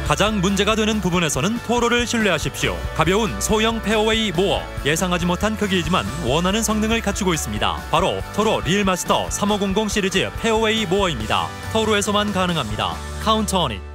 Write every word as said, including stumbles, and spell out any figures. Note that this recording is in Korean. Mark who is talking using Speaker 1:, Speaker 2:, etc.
Speaker 1: 가장 문제가 되는 부분에서는 토로를 신뢰하십시오. 가벼운 소형 페어웨이 모어, 예상하지 못한 크기이지만 원하는 성능을 갖추고 있습니다. 바로 토로 릴마스터 삼오공공 시리즈 페어웨이 모어입니다. 토로에서만 가능합니다. 카운트 온 잇.